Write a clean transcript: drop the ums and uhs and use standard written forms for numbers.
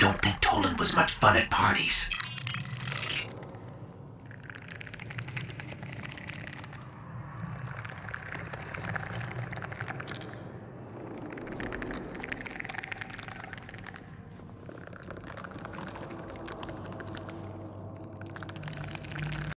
don't think Toland was much fun at parties.